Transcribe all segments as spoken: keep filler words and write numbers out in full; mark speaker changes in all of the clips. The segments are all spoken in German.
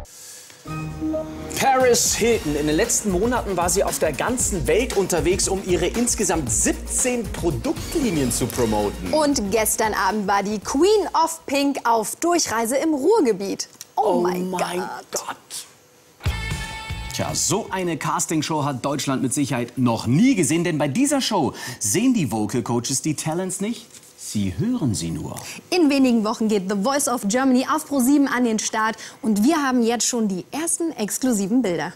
Speaker 1: Paris Hilton. In den letzten Monaten war sie auf der ganzen Welt unterwegs, um ihre insgesamt siebzehn Produktlinien zu promoten.
Speaker 2: Und gestern Abend war die Queen of Pink auf Durchreise im Ruhrgebiet. Oh,
Speaker 1: Oh
Speaker 2: mein,
Speaker 1: mein
Speaker 2: Gott.
Speaker 1: Gott. Tja, so eine Castingshow hat Deutschland mit Sicherheit noch nie gesehen, denn bei dieser Show sehen die Vocal Coaches die Talents nicht, sie hören sie nur.
Speaker 2: In wenigen Wochen geht The Voice of Germany auf Pro sieben an den Start und wir haben jetzt schon die ersten exklusiven Bilder.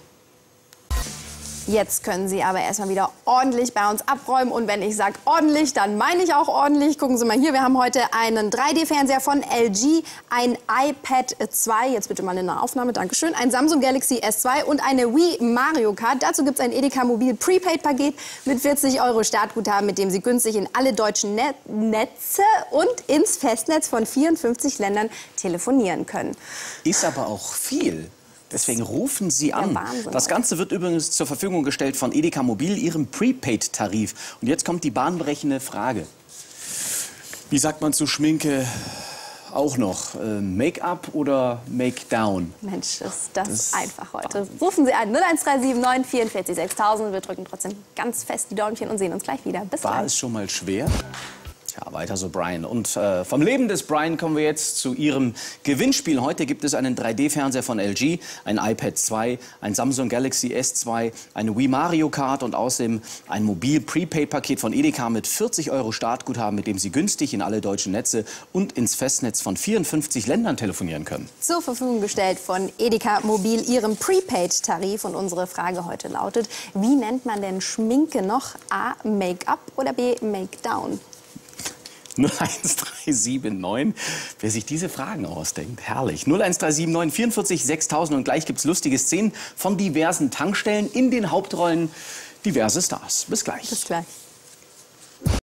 Speaker 2: Jetzt können Sie aber erstmal wieder ordentlich bei uns abräumen. Und wenn ich sage ordentlich, dann meine ich auch ordentlich. Gucken Sie mal hier, wir haben heute einen drei D Fernseher von L G, ein iPad zwei, jetzt bitte mal in der Aufnahme, Dankeschön, ein Samsung Galaxy S zwei und eine Wii Mario Kart. Dazu gibt es ein Edeka Mobil Prepaid-Paket mit vierzig Euro Startguthaben, mit dem Sie günstig in alle deutschen Net Netze und ins Festnetz von vierundfünfzig Ländern telefonieren können.
Speaker 1: Ist aber auch viel. Deswegen rufen Sie an.
Speaker 2: Wahnsinn,
Speaker 1: das Ganze wird übrigens zur Verfügung gestellt von Edeka Mobil, Ihrem Prepaid-Tarif. Und jetzt kommt die bahnbrechende Frage. Wie sagt man zu Schminke auch noch? Äh, Make-up oder Make-down?
Speaker 2: Mensch, ist das,
Speaker 1: Das
Speaker 2: einfach heute. Rufen Sie an null eins drei sieben neun vierundvierzig sechstausend. Wir drücken trotzdem ganz fest die Däumchen und sehen uns gleich wieder. Bis
Speaker 1: War
Speaker 2: gleich.
Speaker 1: es schon mal schwer? Ja, weiter so, Brian. Und äh, vom Leben des Brian kommen wir jetzt zu Ihrem Gewinnspiel. Heute gibt es einen drei D Fernseher von L G, ein iPad zwei, ein Samsung Galaxy S zwei, eine Wii Mario Kart und außerdem ein Mobil-Prepaid-Paket von Edeka mit vierzig Euro Startguthaben, mit dem Sie günstig in alle deutschen Netze und ins Festnetz von vierundfünfzig Ländern telefonieren können.
Speaker 2: Zur Verfügung gestellt von Edeka Mobil, Ihrem Prepaid-Tarif. Und unsere Frage heute lautet, wie nennt man denn Schminke noch? A, Make-up oder B, Make-down?
Speaker 1: null eins drei sieben neun, wer sich diese Fragen ausdenkt, herrlich. null eins drei sieben neun vierundvierzig sechstausend und gleich gibt's lustige Szenen von diversen Tankstellen, in den Hauptrollen diverse Stars. Bis gleich.
Speaker 2: Bis gleich.